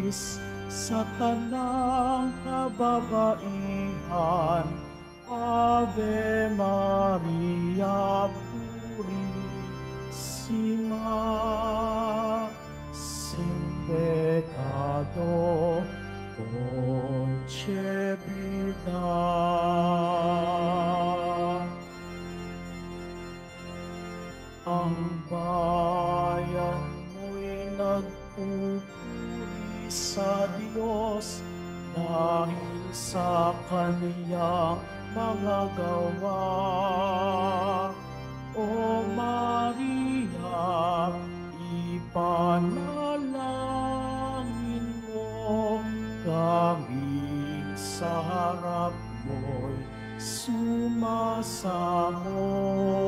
sa tanang kababaihan. Ave Maria, Purissima, sin pecado concebida. Ang bayan mo'y nagpupuri sa Diyos dahil sa Kaniyang mga gawa. O Maria, ipanalangin mo kami sa harap mo'y sumasamo.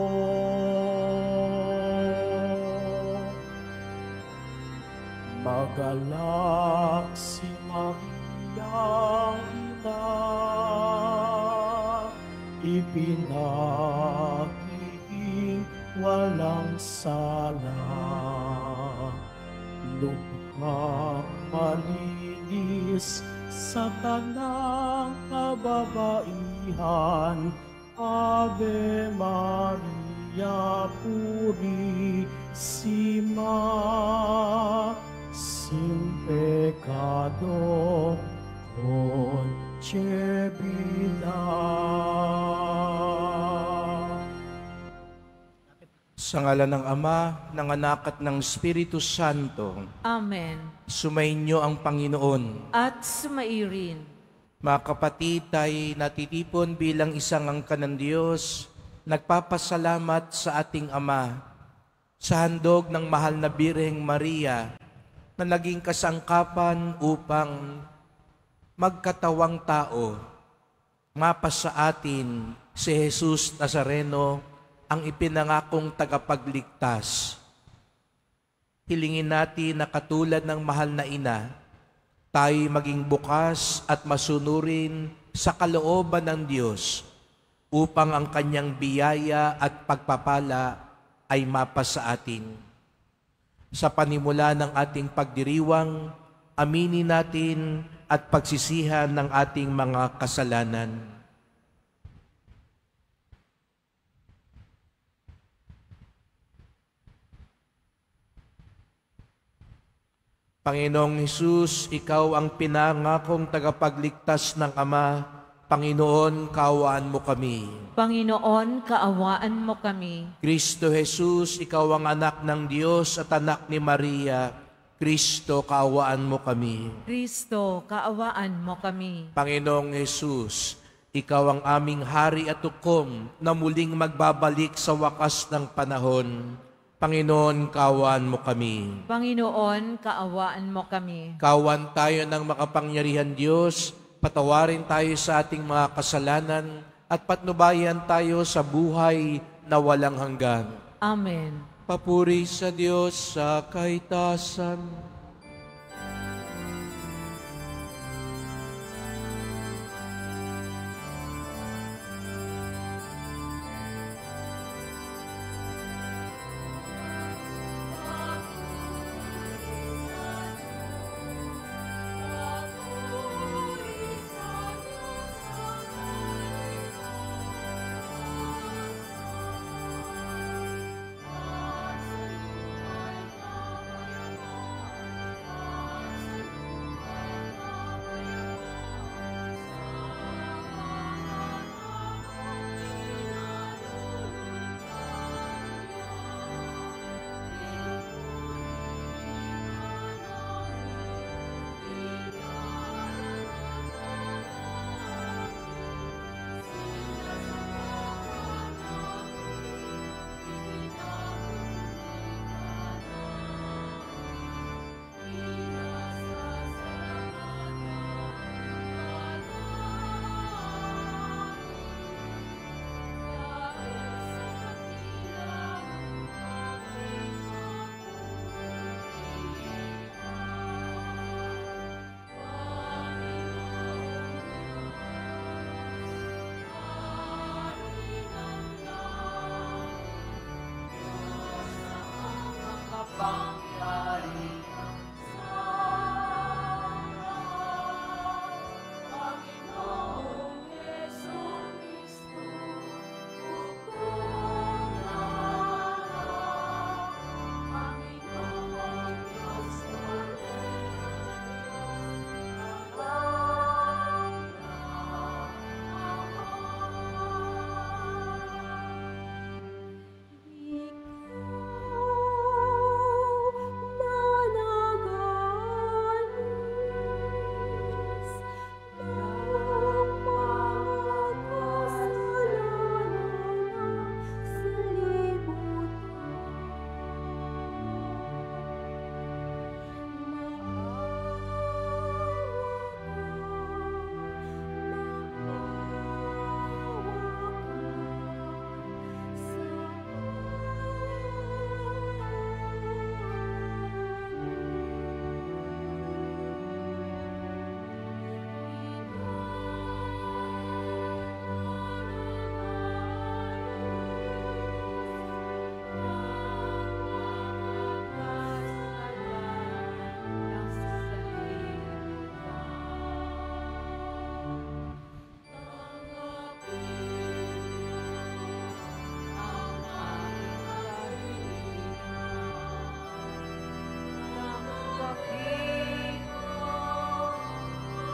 Magalak si Maria, ipinagiging walang sala. Lubhang malinis sa tanang kababaihan. Ave Maria, Purissima, sin pecado concebida. Sa ngalan ng Ama, ng Anak at ng Espiritu Santo. Amen. Sumainyo ang Panginoon. At sumairin. Mga kapatid, tayo natitipon bilang isang angkan ng Diyos, nagpapasalamat sa ating Ama sa handog ng mahal na Birheng Maria na naging kasangkapan upang magkatawang tao, mapasa atin si Jesus Nazareno, ang ipinangakong tagapagligtas. Hilingin natin na katulad ng mahal na ina, tayo maging bukas at masunurin sa kalooban ng Diyos upang ang kanyang biyaya at pagpapala ay mapasa atin. Sa panimula ng ating pagdiriwang, aminin natin at pagsisihan ng ating mga kasalanan. Panginoong Hesus, Ikaw ang pinangakong tagapagligtas ng Ama. Panginoon, kaawaan mo kami. Panginoon, kaawaan mo kami. Kristo Jesus, Ikaw ang anak ng Diyos at anak ni Maria. Kristo, kaawaan mo kami. Kristo, kaawaan mo kami. Panginoong Hesus, Ikaw ang aming hari at hukom na muling magbabalik sa wakas ng panahon. Panginoon, kaawaan mo kami. Panginoon, kaawaan mo kami. Kaawaan tayo ng makapangyarihan Diyos, patawarin tayo sa ating mga kasalanan at patnubayan tayo sa buhay na walang hanggan. Amen. Papuri sa Diyos sa kaitasan.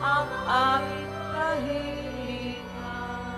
ang aming kahilingan.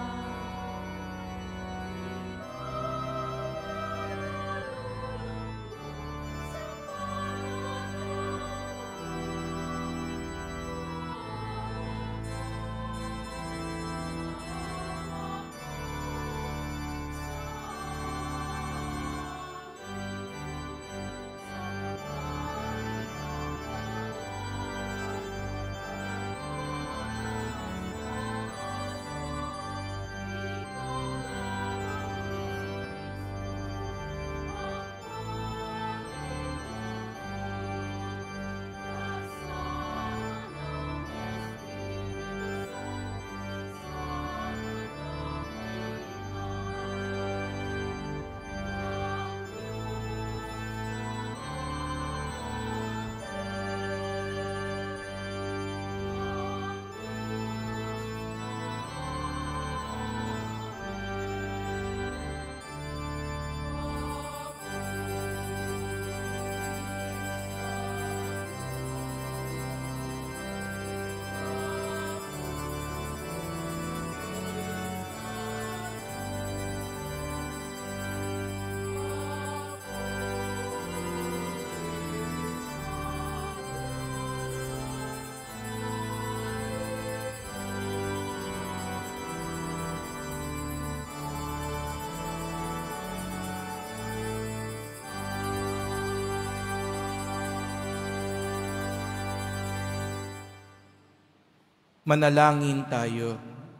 Manalangin tayo.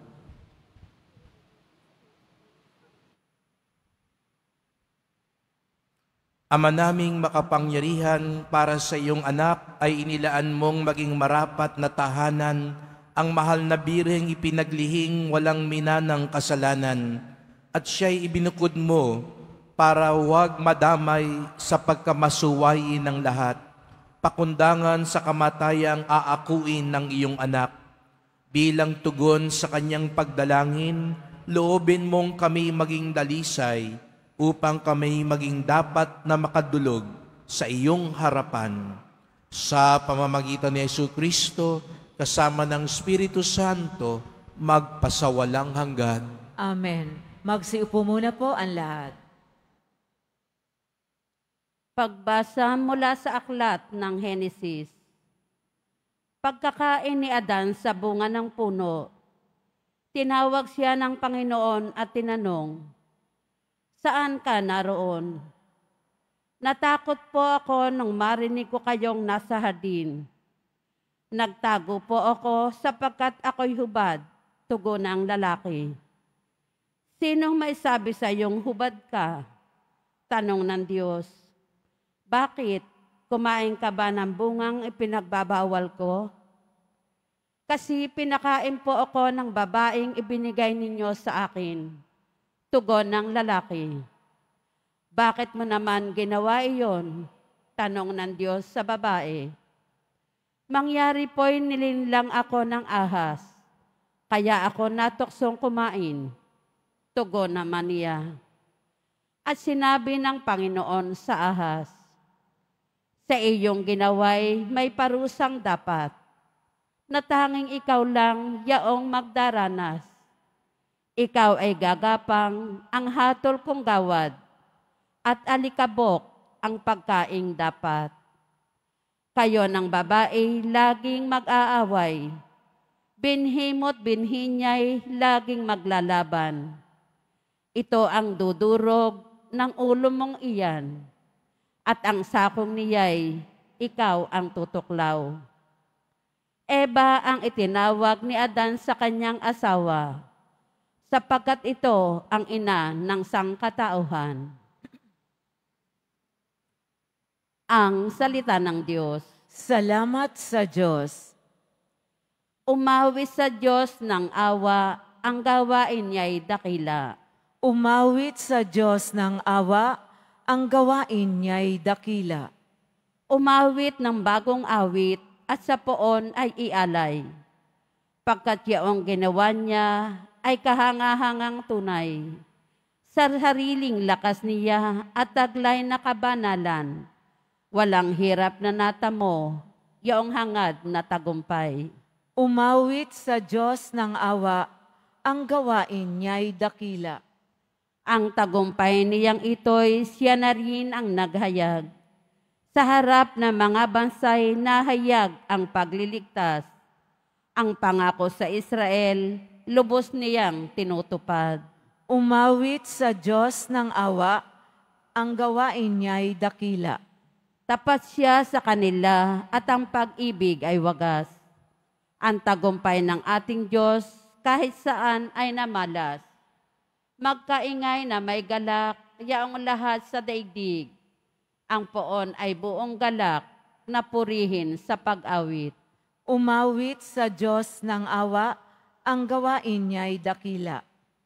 Ama naming makapangyarihan, para sa iyong anak ay inilaan mong maging marapat na tahanan ang mahal na birheng ipinaglihing walang minanang kasalanan, at siya'y ibinukod mo para huwag madamay sa pagkamasuwayin ng lahat, pakundangan sa kamatayang aakuin ng iyong anak. Bilang tugon sa kanyang pagdalangin, loobin mong kami maging dalisay upang kami maging dapat na makadulog sa iyong harapan. Sa pamamagitan ni Jesucristo, kasama ng Espiritu Santo, magpasawalang hanggan. Amen. Magsiupo muna po ang lahat. Pagbasa mula sa aklat ng Henesis. Pagkakain ni Adan sa bunga ng puno, tinawag siya ng Panginoon at tinanong, "Saan ka naroon?" "Natakot po ako nung marinig ko kayong nasa hardin. Nagtago po ako sapagkat ako'y hubad," tugon ng lalaki. "Sinong may sabi sa iyong hubad ka?" tanong ng Diyos. "Bakit? Kumain ka ba ng bungang ipinagbabawal ko? Kasi pinakain po ako ng babaeng ibinigay ninyo sa akin," tugon ng lalaki. "Bakit mo naman ginawa iyon?" tanong ng Diyos sa babae. "Mangyari po'y nilinlang ako ng ahas, kaya ako natuksong kumain," tugon naman niya. At sinabi ng Panginoon sa ahas, "Sa iyong ginaway may parusang dapat, na tanging ikaw lang yaong magdaranas. Ikaw ay gagapang ang hatol kong gawad, at alikabok ang pagkaing dapat. Kayo ng babae laging mag-aaway, binhi mo't binhi niya'y laging maglalaban. Ito ang dudurog ng ulo mong iyan, at ang sakong niya'y ikaw ang tutuklaw." Eva ang itinawag ni Adan sa kanyang asawa, sapagkat ito ang ina ng sangkatauhan. Ang salita ng Diyos. Salamat sa Diyos. Umawi sa Diyos ng awa, ang gawain niya'y dakila. Umawit sa Diyos ng awa, ang gawain niya'y dakila. Umawit ng bagong awit, at sa poon ay ialay. Pagkat yaong ginawa niya ay kahangahangang tunay. Sa sariling lakas niya at taglay na kabanalan, walang hirap na natamo, yaong hangad na tagumpay. Umawit sa Diyos ng awa, ang gawain niya'y dakila. Ang tagumpay niyang ito'y siya na rin ang naghayag. Sa harap ng mga bansay nahayag ang pagliligtas. Ang pangako sa Israel, lubos niyang tinutupad. Umawit sa Diyos ng awa, ang gawain niya'y dakila. Tapat siya sa kanila at ang pag-ibig ay wagas. Ang tagumpay ng ating Diyos kahit saan ay namalas. Magkaingay na may galak, yaong lahat sa daigdig. Ang poon ay buong galak na purihin sa pag-awit. Umawit sa Diyos ng awa, ang gawain niya'y dakila.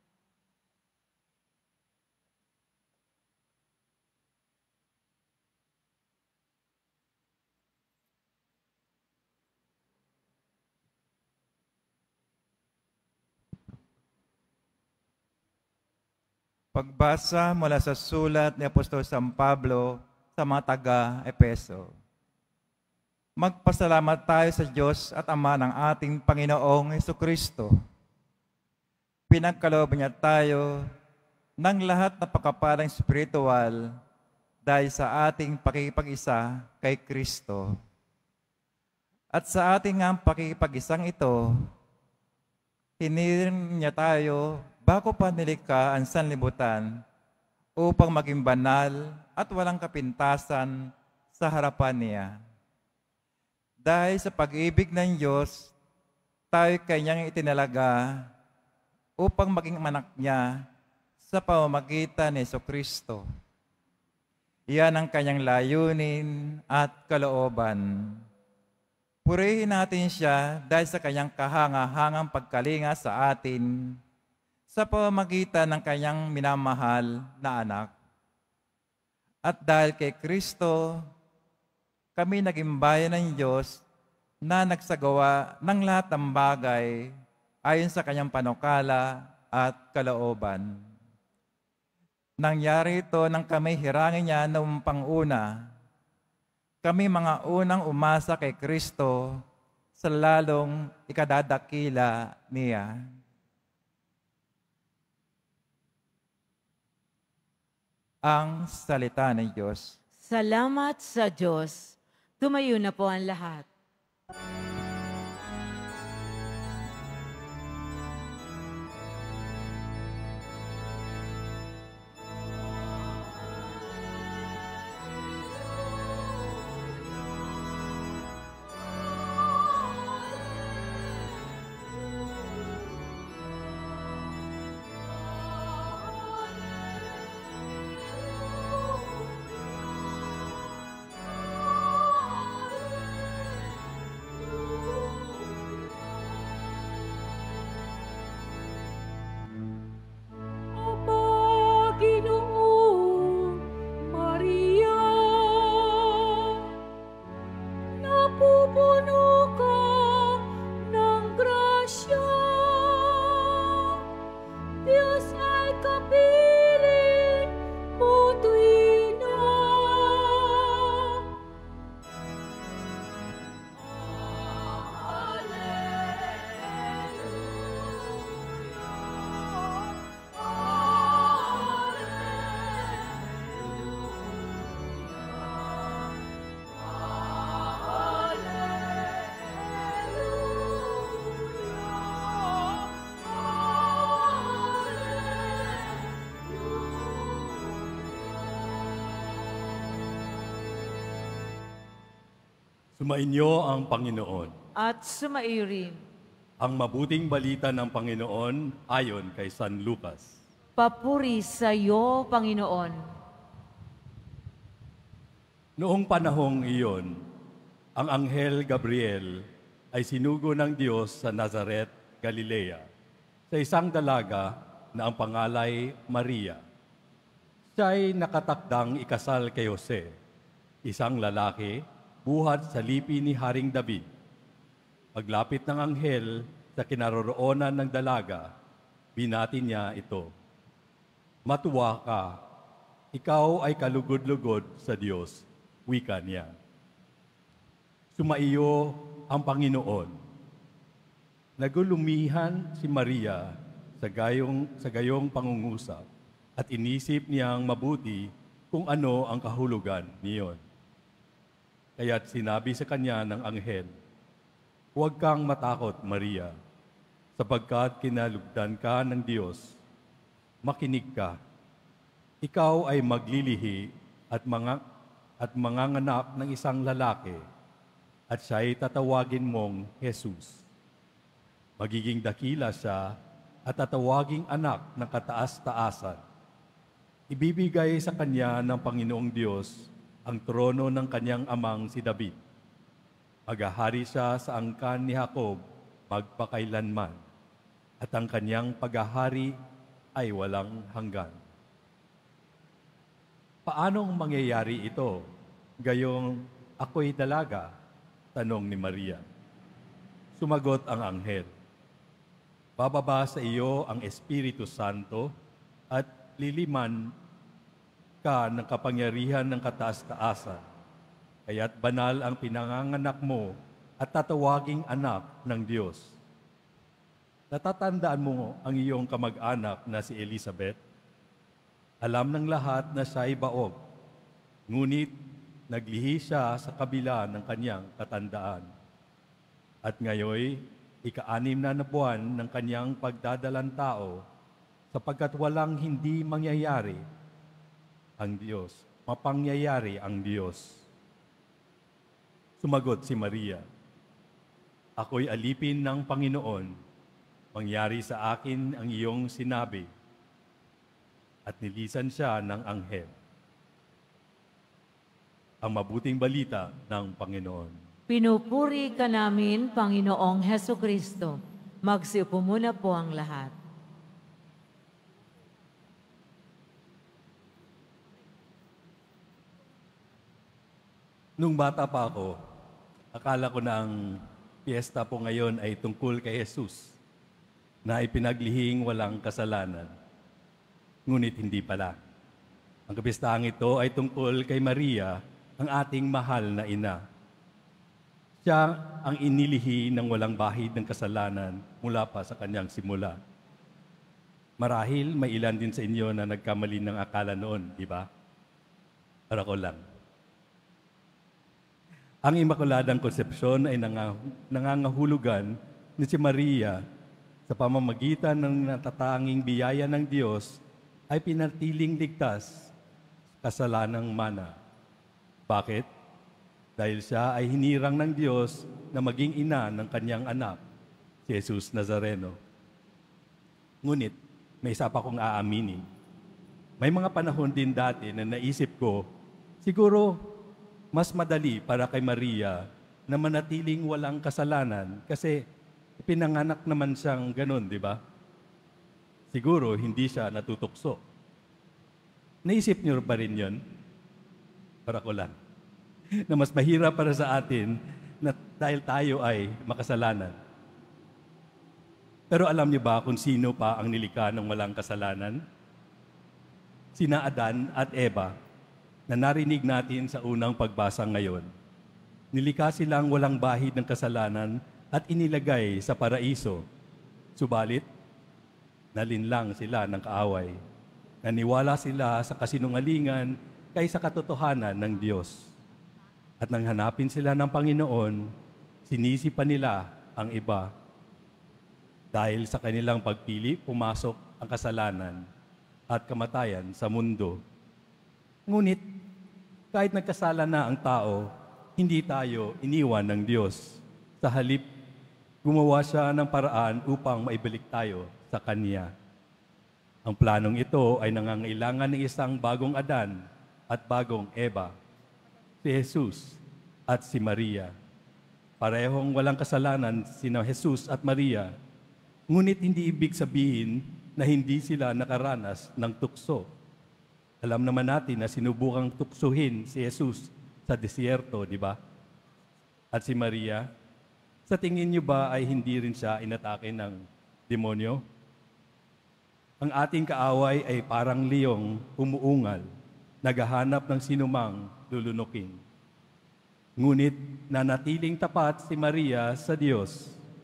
Pagbasa mula sa sulat ni Apostol San Pablo sa mga taga-Epeso. Magpasalamat tayo sa Diyos at Ama ng ating Panginoong Hesukristo. Pinagkaloob niya tayo ng lahat na pagkapalang spiritual dahil sa ating pakikipag-isa kay Kristo. At sa ating ang pakikipag-isang ito, hinirin niya tayo bago pa nilikha ang sanlibutan upang maging banal at walang kapintasan sa harapan niya. Dahil sa pag-ibig ng Diyos, tayo kanyang itinalaga upang maging anak niya sa pamamagitan ni Jesucristo. Iyan ang kanyang layunin at kalooban. Purihin natin siya dahil sa kanyang kahanga-hangang pagkalinga sa atin sa pamamagitan ng kanyang minamahal na anak. At dahil kay Kristo, kami naging bayan ng Diyos na nagsagawa ng lahat ng bagay ayon sa kanyang panukala at kalooban. Nangyari ito nang kami hirangin niya noong panguna. Kami mga unang umasa kay Kristo sa lalong ikadadakila niya. Ang salita ng Diyos. Salamat sa Diyos. Tumayo na po ang lahat. Sumainyo ang Panginoon. At sumaiyo rin. Ang mabuting balita ng Panginoon ayon kay San Lucas. Papuri sa iyo, Panginoon. Noong panahong iyon, ang anghel Gabriel ay sinugo ng Diyos sa Nazaret, Galilea, sa isang dalaga na ang pangalay Maria. Siya'y nakatakdang ikasal kay Jose, isang lalaki buhat sa lipi ni Haring David. Paglapit ng anghel sa kinaroroonan ng dalaga, binati niya ito. Matuwa ka, ikaw ay kalugod-lugod sa Diyos, wika niya. Sumaiyo ang Panginoon. Nagulumihan si Maria sa gayong pangungusap at inisip niyang mabuti kung ano ang kahulugan niyon. Kaya't sinabi sa kanya ng anghel, "Huwag kang matakot, Maria, sapagkat kinalugdan ka ng Diyos. Makinig ka. Ikaw ay maglilihi at manganganak ng isang lalaki, at siya'y tatawagin mong Jesus. Magiging dakila siya at tatawaging anak ng kataas-taasan. Ibibigay sa kanya ng Panginoong Diyos ang trono ng kanyang amang si David. Maghahari siya sa angkan ni Jacob magpakailanman, at ang kanyang paghahari ay walang hanggan." Paanong mangyayari ito? Gayong ako'y dalaga? Tanong ni Maria. Sumagot ang anghel, "Bababa sa iyo ang Espiritu Santo at liliman ka ng kapangyarihan ng kataas-taasan. Kaya't banal ang pinanganganak mo at tatawaging anak ng Diyos. Natatandaan mo ang iyong kamag-anak na si Elizabeth? Alam ng lahat na siya ay baog, ngunit naglihi siya sa kabila ng kanyang katandaan. At ngayoy, ika-6 na buwan ng kanyang pagdadalang tao, sapagkat walang hindi mangyayari ang Diyos, mapangyayari ang Diyos." Sumagot si Maria, "Ako'y alipin ng Panginoon, mangyari sa akin ang iyong sinabi." At nilisan siya ng anghel. Ang mabuting balita ng Panginoon. Pinupuri ka namin, Panginoong Heso Kristo. Magsiupo muna po ang lahat. Nung bata pa ako, akala ko na ang piyesta po ngayon ay tungkol kay Jesus, na ipinaglihing walang kasalanan. Ngunit hindi pala. Ang kapistahan ito ay tungkol kay Maria, ang ating mahal na ina. Siya ang inilihi ng walang bahid ng kasalanan mula pa sa kanyang simula. Marahil may ilan din sa inyo na nagkamali ng akala noon, di ba? Para ko lang. Ang Immaculadang Konsepsyon ay nangangahulugan ni si Maria sa pamamagitan ng natatanging biyaya ng Diyos ay pinatiling ligtas kasalanang mana. Bakit? Dahil siya ay hinirang ng Diyos na maging ina ng kanyang anak, si Jesus Nazareno. Ngunit, may isa pa kong aaminin. May mga panahon din dati na naisip ko, siguro mas madali para kay Maria na manatiling walang kasalanan kasi pinanganak naman siyang ganun, di ba? Siguro hindi siya natutukso. Naisip niyo ba rin yun? Para ko lang. Na mas mahirap para sa atin na dahil tayo ay makasalanan. Pero alam niyo ba kung sino pa ang nilikha ng walang kasalanan? Sina Adan at Eva, na narinig natin sa unang pagbasa ngayon. Nilikha silang walang bahid ng kasalanan at inilagay sa paraiso. Subalit, nalinlang sila ng kaaway. Naniwala sila sa kasinungalingan kaysa katotohanan ng Diyos. At nang hanapin sila ng Panginoon, sinisi pa nila ang iba. Dahil sa kanilang pagpili, pumasok ang kasalanan at kamatayan sa mundo. Ngunit, kahit nagkasala na ang tao, hindi tayo iniwan ng Diyos. Sa halip, gumawa siya ng paraan upang maibalik tayo sa Kanya. Ang planong ito ay nangangailangan ng isang bagong Adan at bagong Eva, si Jesus at si Maria. Parehong walang kasalanan sina Jesus at Maria, ngunit hindi ibig sabihin na hindi sila nakaranas ng tukso. Alam naman natin na sinubukang tuksuhin si Jesus sa disyerto, di ba? At si Maria, sa tingin niyo ba ay hindi rin siya inatake ng demonyo? Ang ating kaaway ay parang liyong umuungal, naghahanap ng sinumang lulunukin. Ngunit nanatiling tapat si Maria sa Diyos.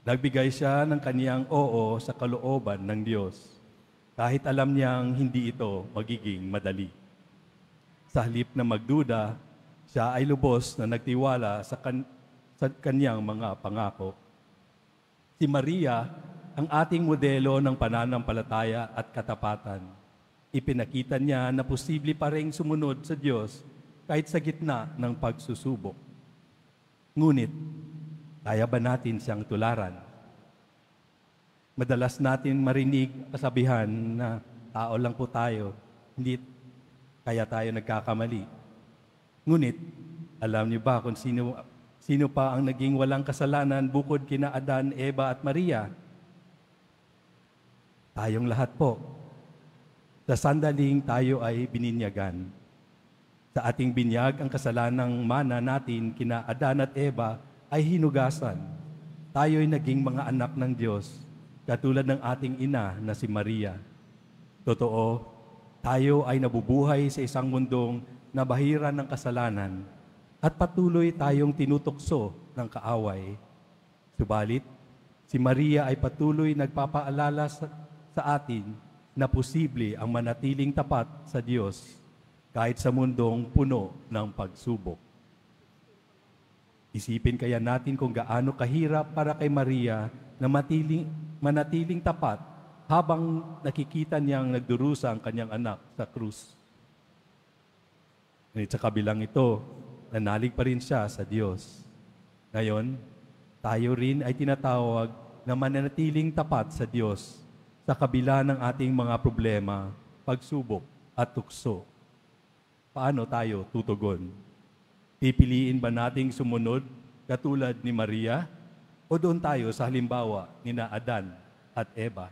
Nagbigay siya ng kaniyang oo sa kalooban ng Diyos, kahit alam niyang hindi ito magiging madali. Sa halip na magduda, siya ay lubos na nagtiwala sa kaniyang mga pangako. Si Maria, ang ating modelo ng pananampalataya at katapatan. Ipinakita niya na posible pa ring sumunod sa Diyos kahit sa gitna ng pagsusubok. Ngunit, kaya ba natin siyang tularan? Madalas natin marinig kasabihan na tao lang po tayo, hindi kaya tayo nagkakamali. Ngunit, alam niyo ba kung sino pa ang naging walang kasalanan bukod kina Adan, Eva at Maria? Tayong lahat po. Sa sandaling tayo ay bininyagan. Sa ating binyag, ang kasalanang mana natin kina Adan at Eva ay hinugasan. Tayo'y naging mga anak ng Diyos, katulad ng ating ina na si Maria. Totoo, tayo ay nabubuhay sa isang mundong nabahira ng kasalanan at patuloy tayong tinutukso ng kaaway. Subalit, si Maria ay patuloy nagpapaalala sa atin na posible ang manatiling tapat sa Diyos kahit sa mundong puno ng pagsubok. Isipin kaya natin kung gaano kahirap para kay Maria na manatiling tapat habang nakikita niyang nagdurusa ang kanyang anak sa krus. Ngunit sa kabilang ito, nanalig pa rin siya sa Diyos. Ngayon, tayo rin ay tinatawag na mananatiling tapat sa Diyos sa kabila ng ating mga problema, pagsubok at tukso. Paano tayo tutugon? Pipiliin ba nating sumunod katulad ni Maria o doon tayo sa halimbawa ni Adan at Eva?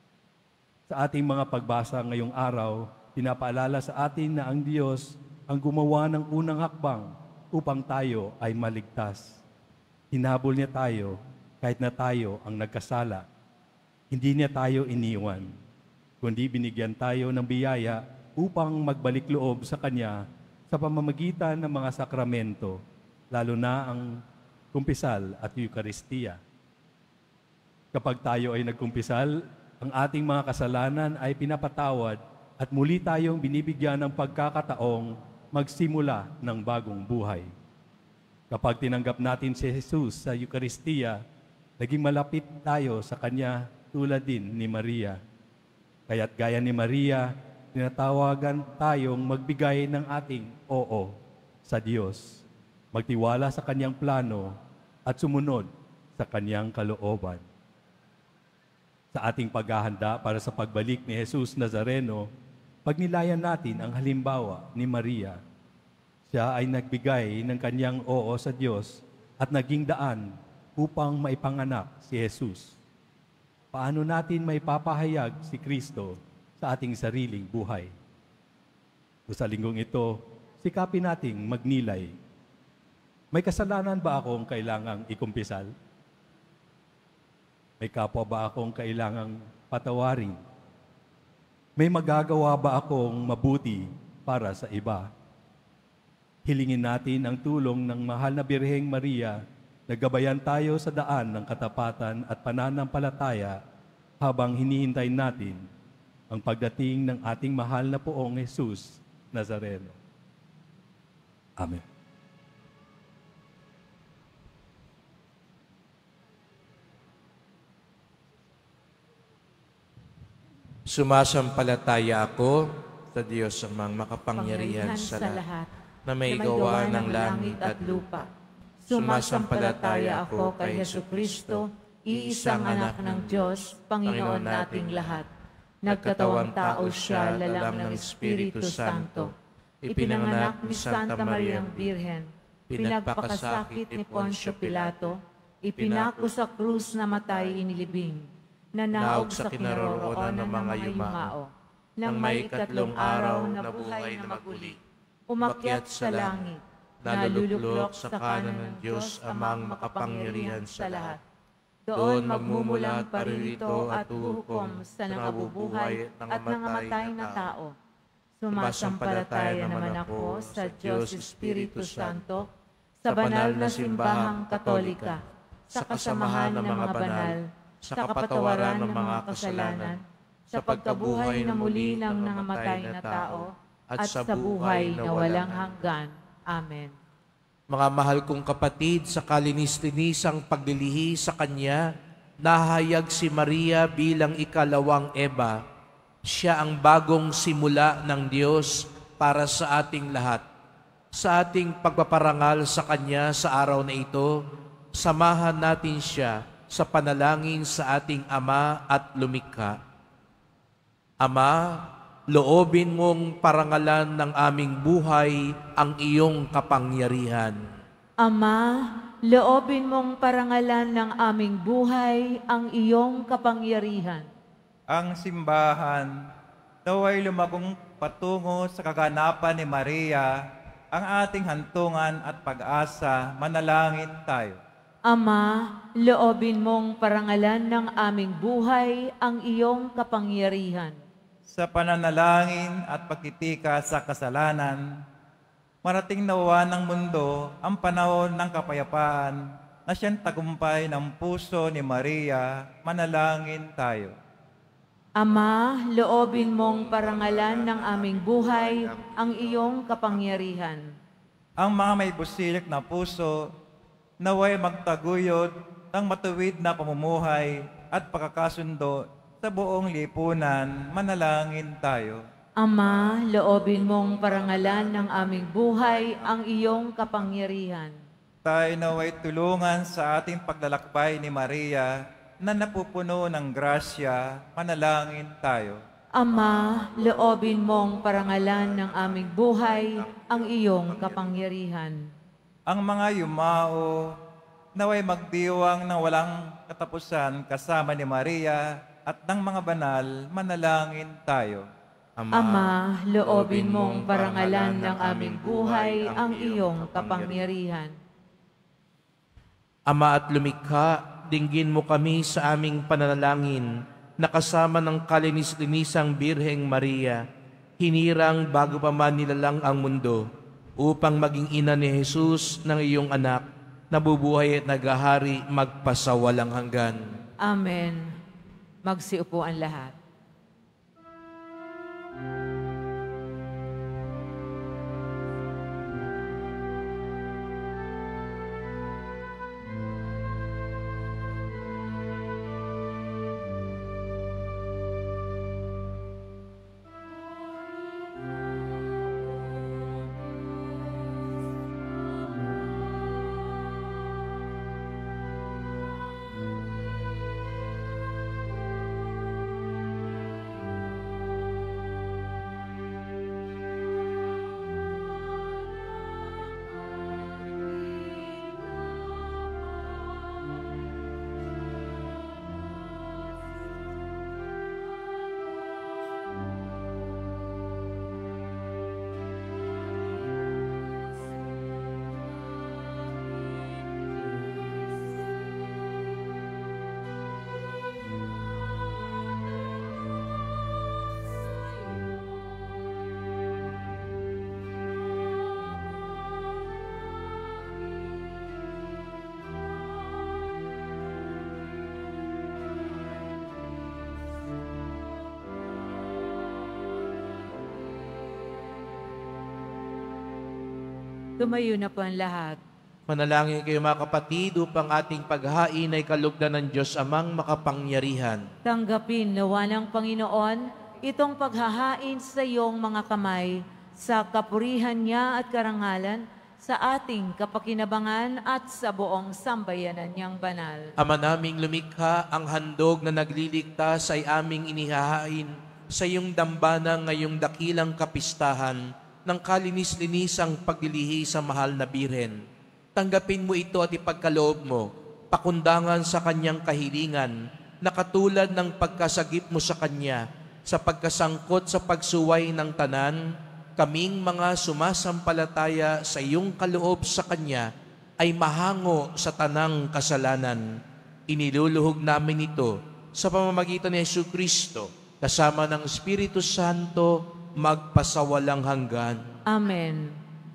Sa ating mga pagbasa ngayong araw, pinapaalala sa atin na ang Diyos ang gumawa ng unang hakbang upang tayo ay maligtas. Hinabol niya tayo kahit na tayo ang nagkasala. Hindi niya tayo iniwan, kundi binigyan tayo ng biyaya upang magbalik loob sa Kanya sa pamamagitan ng mga sakramento, lalo na ang kumpisal at Eucharistia. Kapag tayo ay nagkumpisal, ang ating mga kasalanan ay pinapatawad at muli tayong binibigyan ng pagkakataong magsimula ng bagong buhay. Kapag tinanggap natin si Jesus sa Eucharistia, naging malapit tayo sa Kanya tulad din ni Maria. Kaya't gaya ni Maria, tinatawagan tayong magbigay ng ating oo sa Diyos, magtiwala sa Kanyang plano at sumunod sa Kanyang kalooban. Sa ating paghahanda para sa pagbalik ni Jesus Nazareno, pagnilayan natin ang halimbawa ni Maria. Siya ay nagbigay ng Kanyang oo sa Diyos at naging daan upang maipanganak si Jesus. Paano natin may papahayag si Kristo sa ating sariling buhay? Sa linggong ito, sikapin nating magnilay. May kasalanan ba akong kailangang ikumpisal? May kapwa ba akong kailangang patawarin? May magagawa ba akong mabuti para sa iba? Hilingin natin ang tulong ng mahal na Birheng Maria na gabayan tayo sa daan ng katapatan at pananampalataya habang hinihintay natin ang pagdating ng ating mahal na Poong Jesus Nazareno. Amen. Sumasampalataya ako sa Diyos amang makapangyarihan sa lahat, na may gawa ng langit at lupa. Sumasampalataya ako kay Jesucristo, iisang anak ng Diyos, Panginoon nating lahat. Nagkatawang tao siya, lalang ng Espiritu Santo. Ipinanganak ni Santa Mariang Birhen. Pinagpakasakit ni Poncio Pilato. Ipinako sa krus na matay inilibing. Nanaog sa kinaroroonan ng mga yumao. Nang may ikatlong araw na buhay na maguli. Umakyat sa langit. Naluluklok sa kanan ng Diyos amang makapangyarihan sa lahat. Doon magmumulang paririto at huhukom sa nangabubuhay at nangamatay na tao. Sumasampalataya naman ako sa Diyos Espiritu Santo, sa banal na simbahang Katolika, sa kasamahan ng mga banal, sa kapatawaran ng mga kasalanan, sa pagkabuhay na muli ng nangamatay na tao, at sa buhay na walang hanggan. Amen. Mga mahal kong kapatid, sa kalinis-linisang paglilihi sa Kanya, nahayag si Maria bilang ikalawang Eva. Siya ang bagong simula ng Diyos para sa ating lahat. Sa ating pagpaparangal sa Kanya sa araw na ito, samahan natin siya sa panalangin sa ating Ama at Lumikha. Ama, loobin mong parangalan ng aming buhay ang iyong kapangyarihan. Ama, loobin mong parangalan ng aming buhay ang iyong kapangyarihan. Ang simbahan naway lumagong patungo sa kaganapan ni Maria, ang ating hantungan at pag-asa. Manalangin tayo. Ama, loobin mong parangalan ng aming buhay ang iyong kapangyarihan. Sa pananalangin at pagtitika sa kasalanan, marating nawa ng mundo ang panahon ng kapayapaan na siyang tagumpay ng puso ni Maria. Manalangin tayo. Ama, loobin mong parangalan ng aming buhay ang iyong kapangyarihan. Ang mga may busilik na puso, naway magtaguyod ng matuwid na pamumuhay at pagkakasundo sa buong lipunan. Manalangin tayo. Ama, loobin mong parangalan ng aming buhay ang iyong kapangyarihan. Tayo naway tulungan sa ating paglalakbay ni Maria na napupuno ng grasya. Manalangin tayo. Ama, loobin mong parangalan ng aming buhay ang iyong kapangyarihan. Ang mga yumao naway magdiwang ng walang katapusan kasama ni Maria at ng mga banal. Manalangin tayo. Ama, loobin mong parangalan ng aming buhay ang iyong kapangyarihan. Ama at Lumikha, dinggin mo kami sa aming pananalangin na kasama ng kalinis-linisang Birheng Maria, hinirang bago pa man nilalang ang mundo, upang maging ina ni Jesus ng iyong anak, nabubuhay at naghahari magpasawalang hanggan. Amen. Magsiupo ang lahat. Tumayo na po ang lahat. Manalangin kayo mga kapatid upang ating paghain ay kalugdan ng Diyos Amang makapangyarihan. Tanggapin nawa ng Panginoon itong paghahain sa iyong mga kamay sa kapurihan niya at karangalan sa ating kapakinabangan at sa buong sambayanan niyang banal. Ama naming Lumikha, ang handog na nagliligtas ay aming inihahain sa iyong dambana ngayong dakilang kapistahan ng kalinis-linisang paglilihi sa mahal na Birhen. Tanggapin mo ito at ipagkaloob mo, pakundangan sa kanyang kahilingan, na katulad ng pagkasagip mo sa kanya, sa pagkasangkot sa pagsuway ng tanan, kaming mga sumasampalataya sa iyong kaloob sa kanya, ay mahango sa tanang kasalanan. Iniluluhog namin ito sa pamamagitan ni Jesucristo, kasama ng Espiritu Santo, magpasawalang hanggan. Amen.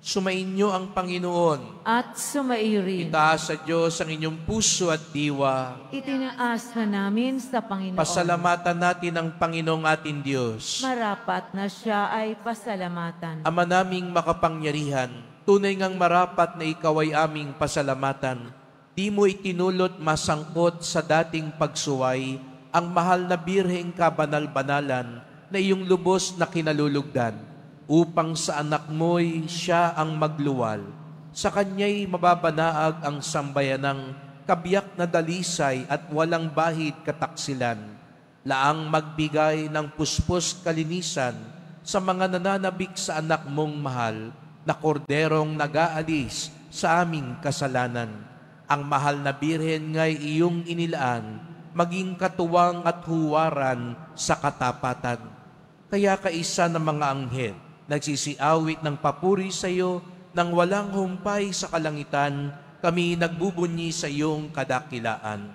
Sumainyo ang Panginoon. At sumairin. Itaas sa Diyos ang inyong puso at diwa. Itinaas na namin sa Panginoon. Pasalamatan natin ang Panginoong ating Diyos. Marapat na siya ay pasalamatan. Ama naming makapangyarihan, tunay ngang marapat na ikaw ay aming pasalamatan. Di mo itinulot masangkot sa dating pagsuway ang mahal na birheng kabanal-banalan na iyong lubos na kinalulugdan, upang sa anak mo'y siya ang magluwal. Sa kanya'y mababanaag ang sambayanang kabiyak na dalisay at walang bahid kataksilan. Laang magbigay ng puspos kalinisan sa mga nananabik sa anak mong mahal na korderong nag-aalis sa aming kasalanan. Ang mahal na birhen nga'y iyong inilaan, maging katuwang at huwaran sa katapatan. Kaya kaisa ng mga anghel, nagsisiawit ng papuri sa iyo, nang walang humpay sa kalangitan, kami nagbubunyi sa iyong kadakilaan.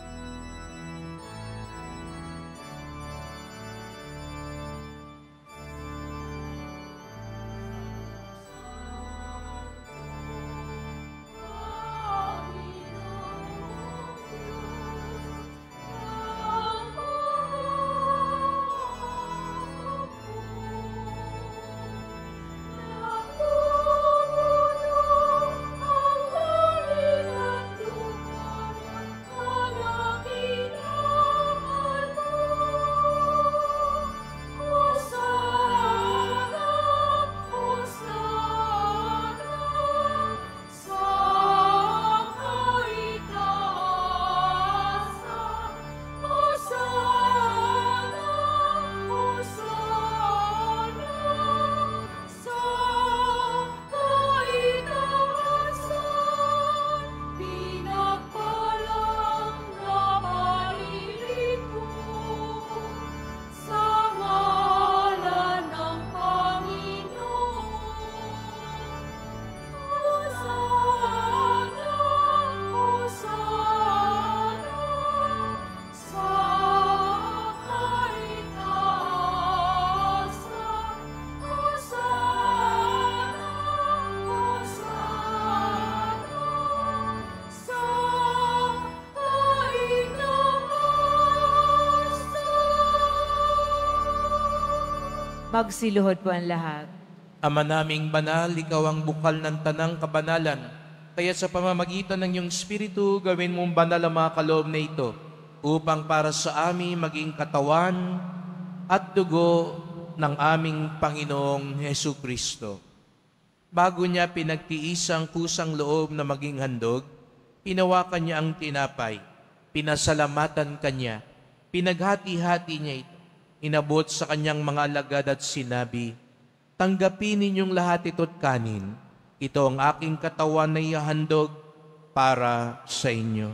Magsiluhod po ang lahat. Ama naming banal, ikaw ang bukal ng tanang kabanalan. Kaya sa pamamagitan ng iyong Espiritu, gawin mong banal ang mga kaloob na ito, upang para sa amin maging katawan at dugo ng aming Panginoong Hesu Kristo. Bago niya pinagtiisang kusang loob na maging handog, hinawakan niya ang tinapay, pinasalamatan kanya, pinaghati-hati niya ito, inabot sa kanyang mga alagad at sinabi, "Tanggapin ninyong lahat ito't kanin. Ito ang aking katawan na ihahandog para sa inyo."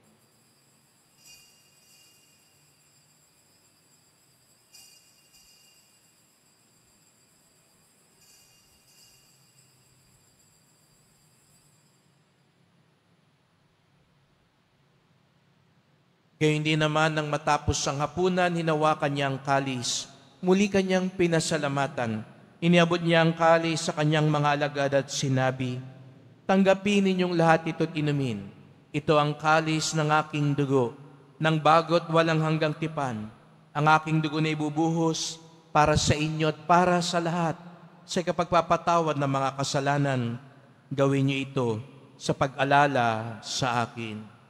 Gayon din naman nang matapos ang hapunan, hinawakan niya ang kalis. Muli kanyang pinasalamatan. Iniabot niya ang kalis sa kanyang mga alagad at sinabi, "Tanggapin ninyong lahat ito't inumin. Ito ang kalis ng aking dugo, ng bago't walang hanggang tipan. Ang aking dugo na ibubuhos para sa inyo at para sa lahat. Sa kapagpapatawad ng mga kasalanan, gawin niyo ito sa pag-alala sa akin."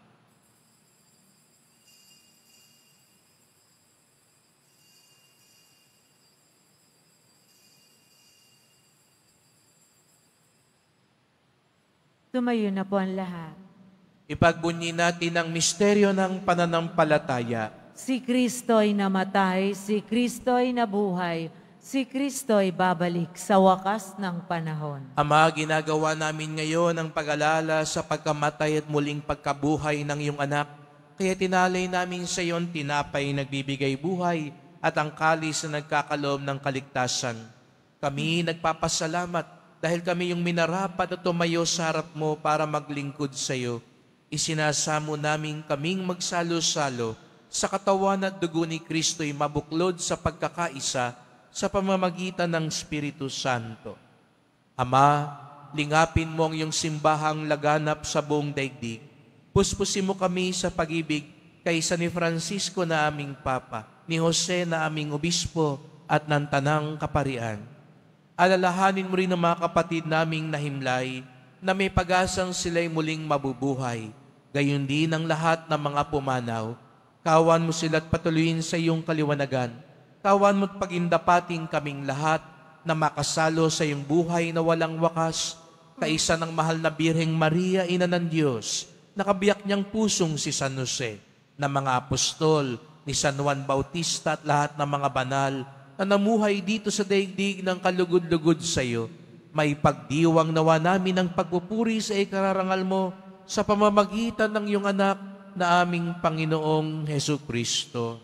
Tumayo na po ang lahat. Ipagbunyi natin ang misteryo ng pananampalataya. Si Kristo'y namatay, si Kristo'y nabuhay, si Kristo'y babalik sa wakas ng panahon. Ama, ginagawa namin ngayon ang pag-alala sa pagkamatay at muling pagkabuhay ng iyong anak. Kaya tinalay namin sa iyon tinapay nagbibigay buhay at ang kalis na nagkakaloob ng kaligtasan. Kami nagpapasalamat dahil kami yung minarapat at tumayo sa harap mo para maglingkod sa iyo. Isinasamo namin kaming magsalo-salo sa katawan at dugo ni Kristo'y mabuklod sa pagkakaisa sa pamamagitan ng Espiritu Santo. Ama, lingapin mo ang iyong simbahang laganap sa buong daigdig. Puspusin mo kami sa pag-ibig kay San Francisco na aming Papa, ni Jose na aming Obispo at ng Tanang Kaparian. Alalahanin mo rin ang mga kapatid naming nahimlay na may pag-asang sila'y muling mabubuhay. Gayon din ang lahat ng mga pumanaw. Kawan mo sila at patuloyin sa iyong kaliwanagan. Kawan mo at pagindapating kaming lahat na makasalo sa iyong buhay na walang wakas, kaisa ng mahal na Birheng Maria, Ina ng Diyos, nakabiyak niyang pusong si San Jose, na mga apostol, ni San Juan Bautista at lahat ng mga banal na namuhay dito sa daigdig ng kalugod-lugod sa iyo. May pagdiwang nawa namin ang pagpupuri sa ikararangal mo sa pamamagitan ng iyong anak na aming Panginoong Hesukristo.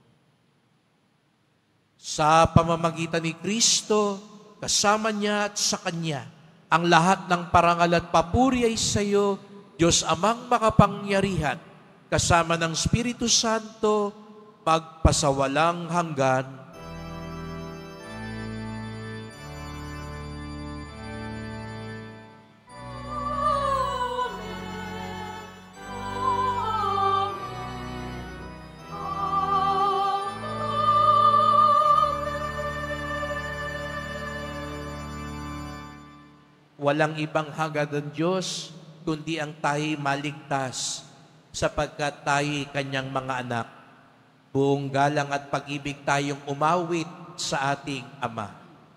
Sa pamamagitan ni Kristo, kasama niya at sa Kanya, ang lahat ng parangal at papuri ay sa iyo, Diyos Amang makapangyarihan, kasama ng Espiritu Santo, magpasawalang hanggan. Walang ibang hangad ng Diyos, kundi ang tayo'y maligtas, sapagkat tayo'y Kanyang mga anak. Buong galang at pag-ibig tayong umawit sa ating Ama.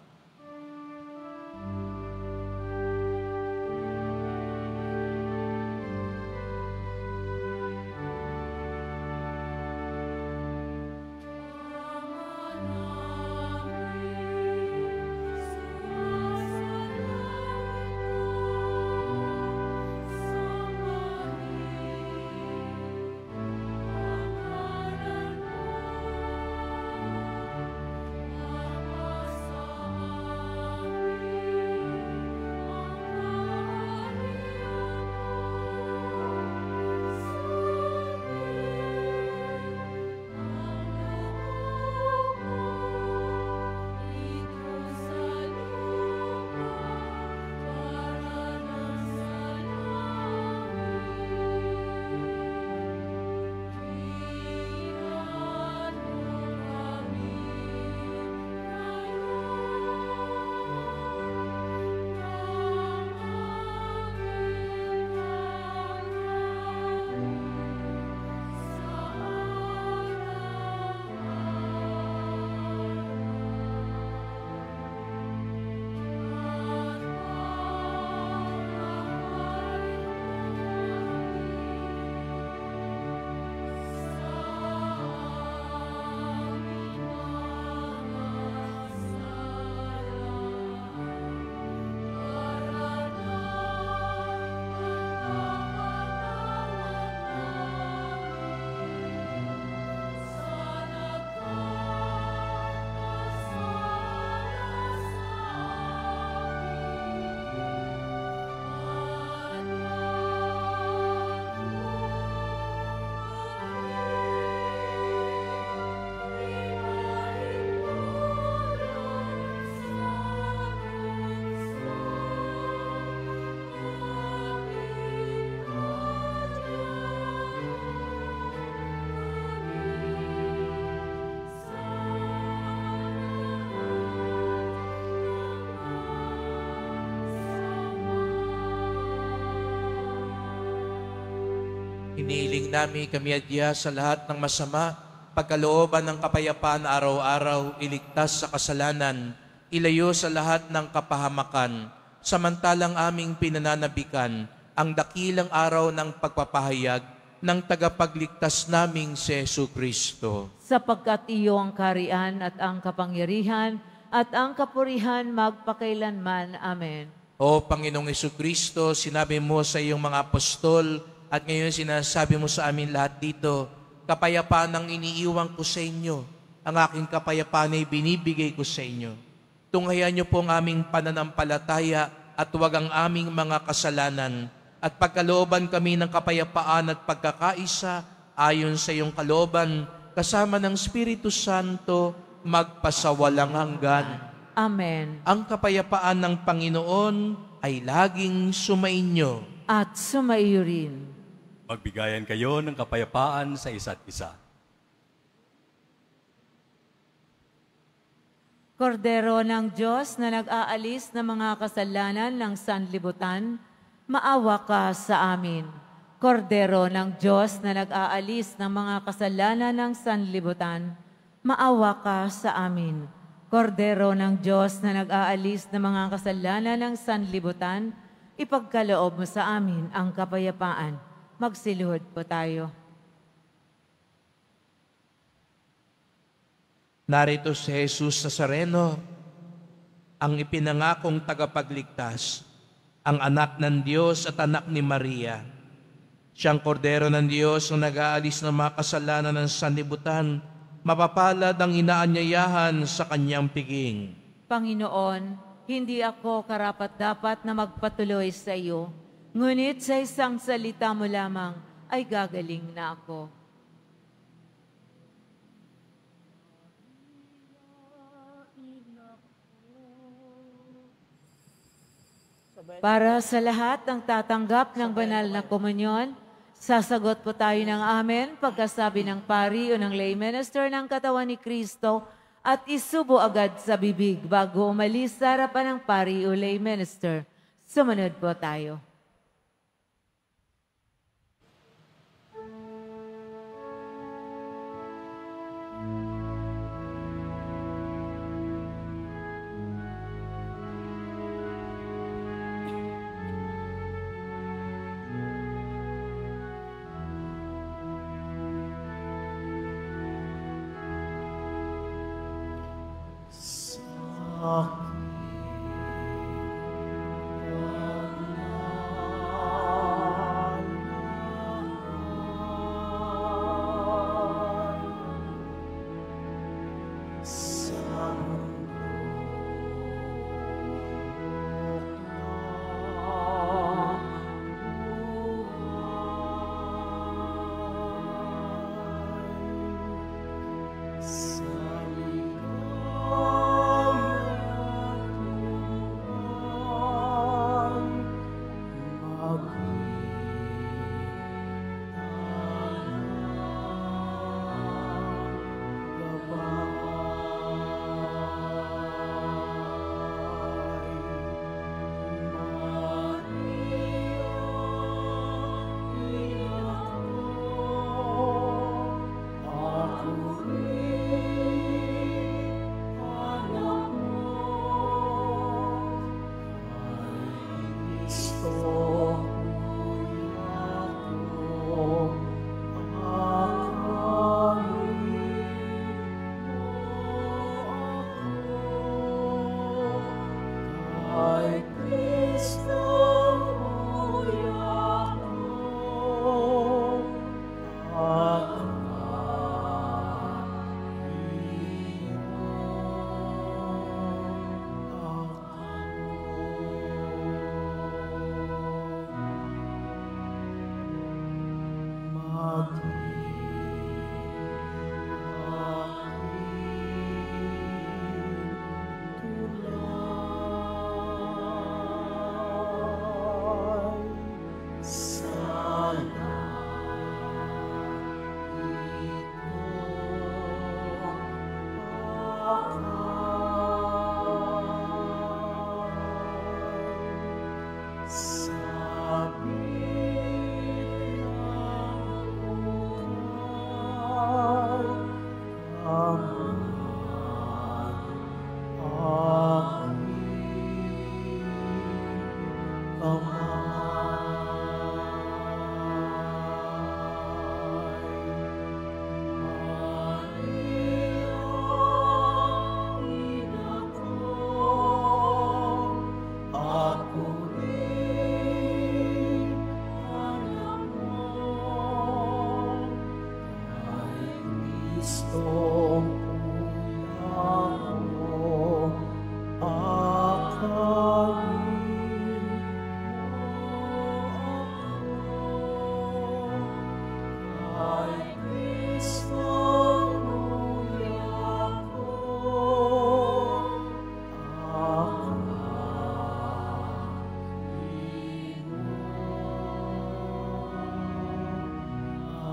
Hiniling namin kami adya sa lahat ng masama, pagkalooban ng kapayapaan araw-araw, iligtas sa kasalanan, ilayo sa lahat ng kapahamakan, samantalang aming pinananabikan ang dakilang araw ng pagpapahayag ng tagapagligtas naming si Jesucristo. Sapagkat iyo ang karian at ang kapangyarihan at ang kapurihan magpakailanman. Amen. O Panginoong Jesucristo, sinabi mo sa iyong mga apostol, at ngayon sinasabi mo sa amin lahat dito, kapayapaan ang iniiwan ko sa inyo, ang aking kapayapaan ay binibigay ko sa inyo. Tunghayan niyo po ang aming pananampalataya at huwag ang aming mga kasalanan, at pagkalooban kami ng kapayapaan at pagkakaisa ayon sa iyong kalooban, kasama ng Espiritu Santo, magpasawalang hanggan. Amen. Ang kapayapaan ng Panginoon ay laging sumainyo. At sumaiyo rin. Magbigayan kayo ng kapayapaan sa isa't isa. Kordero ng Diyos na nag-aalis ng mga kasalanan ng sanlibutan, maawa ka sa amin. Kordero ng Diyos na nag-aalis ng mga kasalanan ng sanlibutan, maawa ka sa amin. Kordero ng Diyos na nag-aalis ng mga kasalanan ng sanlibutan, ipagkaloob mo sa amin ang kapayapaan. Magsiluhod po tayo. Narito si Jesus Nazareno, ang ipinangakong tagapagligtas, ang anak ng Diyos at anak ni Maria. Siyang kordero ng Diyos na nag-aalis ng mga kasalanan ng sanlibutan, mapapalad ang inaanyayahan sa kanyang piging. Panginoon, hindi ako karapat-dapat na magpatuloy sa iyo, ngunit sa isang salita mo lamang ay gagaling na ako. Para sa lahat ng tatanggap ng banal na komunyon, sasagot po tayo ng amen pagkasabi ng pari o ng lay minister ng katawan ni Kristo at isubo agad sa bibig bago umalis sa harapan ng pari o lay minister. Sumunod po tayo.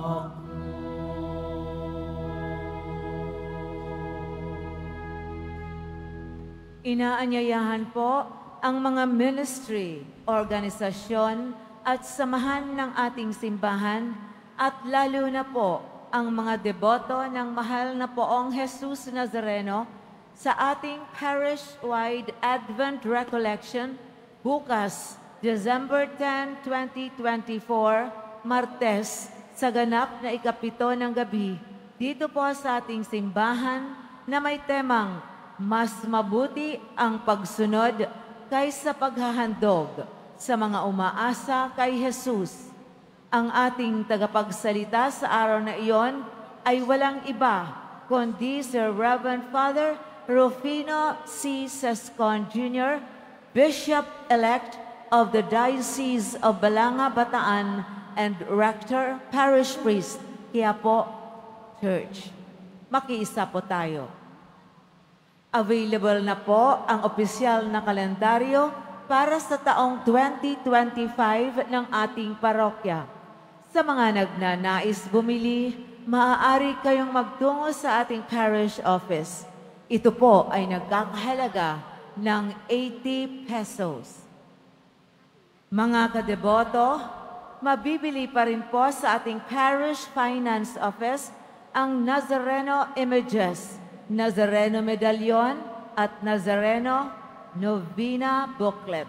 Inaanyayahan po ang mga ministry, organisasyon at samahan ng ating simbahan at lalo na po ang mga deboto ng mahal na poong Jesus Nazareno sa ating parish-wide Advent Recollection bukas, December 10, 2024, Martes, sa ganap na ikapito ng gabi, dito po sa ating simbahan na may temang mas mabuti ang pagsunod kaysa paghahandog sa mga umaasa kay Jesus. Ang ating tagapagsalita sa araw na iyon ay walang iba kundi Sir Reverend Father Rufino C. Sescon Jr., Bishop-elect of the Diocese of Balanga, Bataan, and Rector, Parish Priest, Quiapo Church. Makiisa po tayo. Available na po ang opisyal na kalendaryo para sa taong 2025 ng ating parokya. Sa mga nagnanais bumili, maaari kayong magtungo sa ating parish office. Ito po ay nagkakahalaga ng 80 pesos. Mga kadeboto, mabibili pa rin po sa ating parish finance office ang Nazareno Images, Nazareno Medallion at Nazareno Novena Booklet.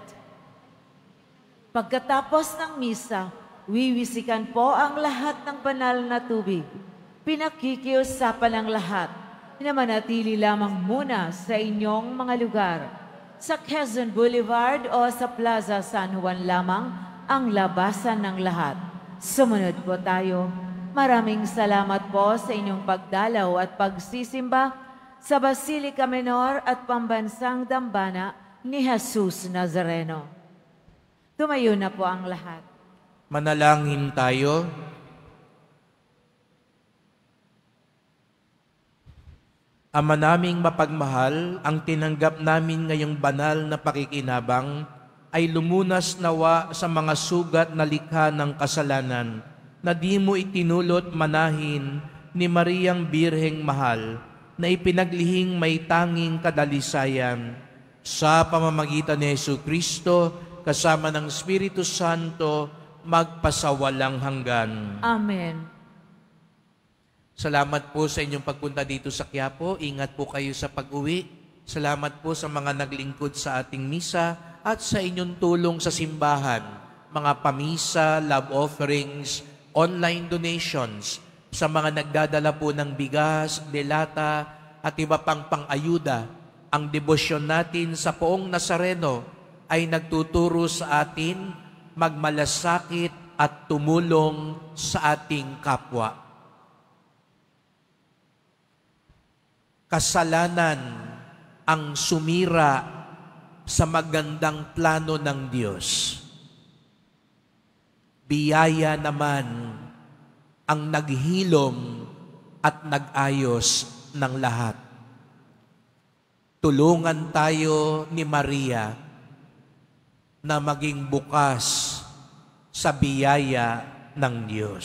Pagkatapos ng misa, wiwisikan po ang lahat ng banal na tubig. Pinakikiusapan ang lahat na manatili lamang muna sa inyong mga lugar. Sa Quezon Boulevard o sa Plaza San Juan lamang ang labasan ng lahat. Sumunod po tayo. Maraming salamat po sa inyong pagdalaw at pagsisimba sa Basilica Menor at Pambansang Dambana ni Jesus Nazareno. Tumayo na po ang lahat. Manalangin tayo. Ama naming mapagmahal, ang tinanggap namin ngayong banal na pakikinabang ay lumunas nawa sa mga sugat na likha ng kasalanan na di mo itinulot manahin ni Mariang Birheng Mahal na ipinaglihing may tanging kadalisayan sa pamamagitan ni Jesucristo kasama ng Espiritu Santo magpasawalang hanggan. Amen. Salamat po sa inyong pagpunta dito sa Quiapo. Ingat po kayo sa pag-uwi. Salamat po sa mga naglingkod sa ating misa at sa inyong tulong sa simbahan, mga pamisa, love offerings, online donations, sa mga nagdadala po ng bigas, delata, at iba pang pang-ayuda. Ang debosyon natin sa Poong Nazareno ay nagtuturo sa atin magmalasakit at tumulong sa ating kapwa. Kasalanan ang sumira sa magandang plano ng Diyos. Biyaya naman ang naghilom at nag-ayos ng lahat. Tulungan tayo ni Maria na maging bukas sa biyaya ng Diyos.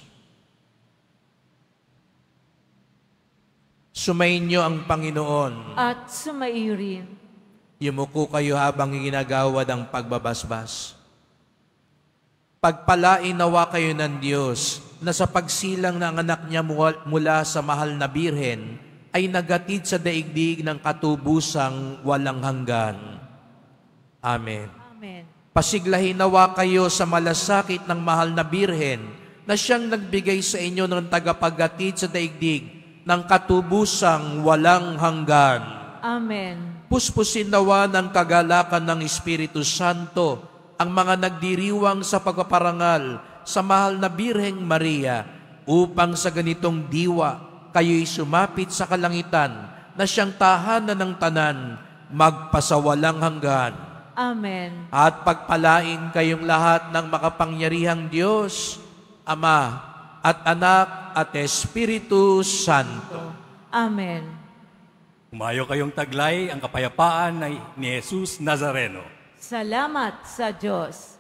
Sumainyo ang Panginoon. At sumaiyo rin. Yumuko kayo habang ginagawad ang pagbabasbas. Pagpalain nawa kayo ng Diyos na sa pagsilang ng anak niya mula sa mahal na birhen ay nagatid sa daigdig ng katubusang walang hanggan. Amen. Amen. Pasiglahin nawa kayo sa malasakit ng mahal na birhen na siyang nagbigay sa inyo ng tagapaghatid sa daigdig ng katubusang walang hanggan. Amen. Puspusin nawa ng kagalakan ng Espiritu Santo ang mga nagdiriwang sa pagpaparangal sa mahal na Birheng Maria upang sa ganitong diwa kayo'y sumapit sa kalangitan na siyang tahanan ng tanan magpasawalang hanggan. Amen. At pagpalain kayong lahat ng makapangyarihang Diyos, Ama at Anak at Espiritu Santo. Amen. Umayo kayong taglay ang kapayapaan ni Jesus Nazareno. Salamat sa Diyos.